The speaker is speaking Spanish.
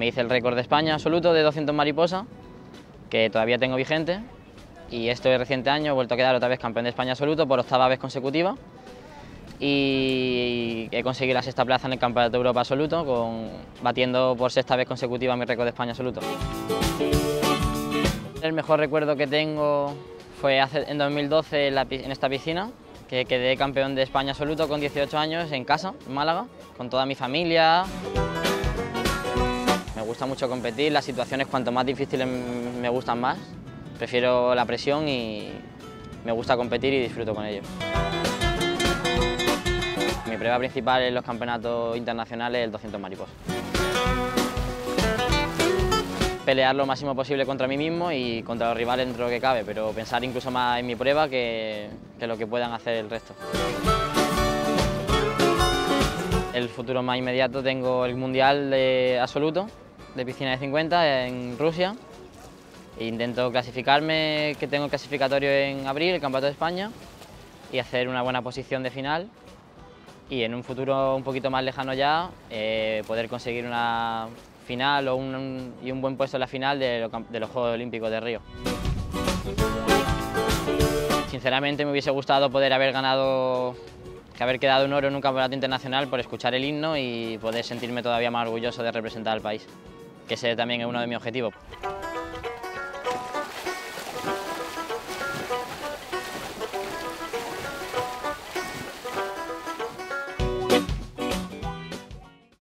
me hice el récord de España absoluto de 200 mariposa, que todavía tengo vigente, y este reciente año he vuelto a quedar otra vez campeón de España absoluto por 8ª vez consecutiva, y he conseguido la 6ª plaza en el Campeonato de Europa absoluto, batiendo por 6ª vez consecutiva mi récord de España absoluto. El mejor recuerdo que tengo fue en 2012 en esta piscina, que quedé campeón de España absoluto con 18 años en casa, en Málaga, con toda mi familia. Me gusta mucho competir, las situaciones cuanto más difíciles me gustan más. Prefiero la presión y me gusta competir y disfruto con ello. Mi prueba principal en los campeonatos internacionales es el 200 mariposa. Pelear lo máximo posible contra mí mismo y contra los rivales dentro de lo que cabe, pero pensar incluso más en mi prueba que lo que puedan hacer el resto. El futuro más inmediato tengo el Mundial absoluto de piscina de 50 en Rusia. Intento clasificarme, que tengo el clasificatorio en abril, el Campeonato de España, y hacer una buena posición de final. Y en un futuro un poquito más lejano ya, poder conseguir una final y un buen puesto en la final de los Juegos Olímpicos de Río. Sinceramente me hubiese gustado poder haber quedado en oro en un campeonato internacional por escuchar el himno y poder sentirme todavía más orgulloso de representar al país, que ese también es uno de mis objetivos.